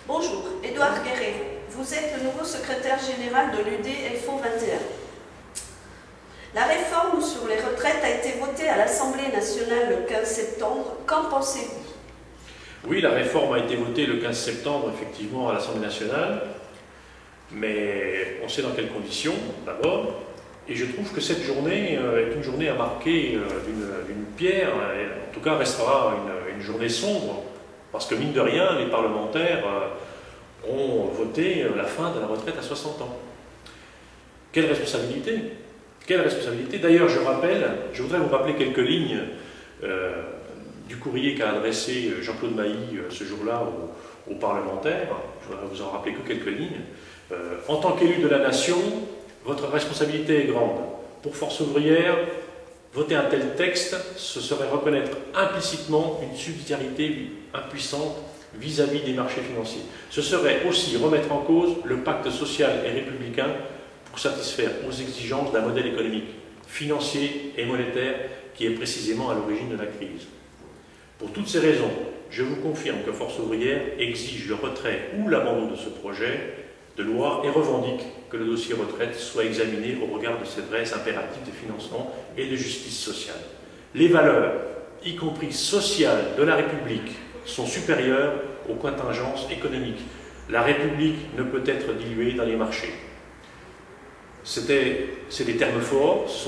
Bonjour, Édouard Guéret. Vous êtes le nouveau secrétaire général de l'UD-FO 21. La réforme sur les retraites a été votée à l'Assemblée nationale le 15 septembre. Qu'en pensez-vous? Oui, la réforme a été votée le 15 septembre, effectivement, à l'Assemblée nationale, mais on sait dans quelles conditions, d'abord, et je trouve que cette journée est une journée à marquer d'une pierre, et en tout cas restera une journée sombre, parce que mine de rien, les parlementaires ont voté la fin de la retraite à 60 ans. Quelle responsabilité! Quelle responsabilité! D'ailleurs, je voudrais vous rappeler quelques lignes du courrier qu'a adressé Jean-Claude Mailly ce jour-là aux parlementaires. Je voudrais vous en rappeler que quelques lignes. En tant qu'élu de la nation, votre responsabilité est grande. Pour Force ouvrière, voter un tel texte, ce serait reconnaître implicitement une subsidiarité impuissante vis-à-vis des marchés financiers. Ce serait aussi remettre en cause le pacte social et républicain pour satisfaire aux exigences d'un modèle économique, financier et monétaire qui est précisément à l'origine de la crise. Pour toutes ces raisons, je vous confirme que Force ouvrière exige le retrait ou l'abandon de ce projet de loi et revendique que le dossier retraite soit examiné au regard de ces vrais impératifs de financement et de justice sociale. Les valeurs, y compris sociales, de la République sont supérieures aux contingences économiques. La République ne peut être diluée dans les marchés. C'est des termes forts.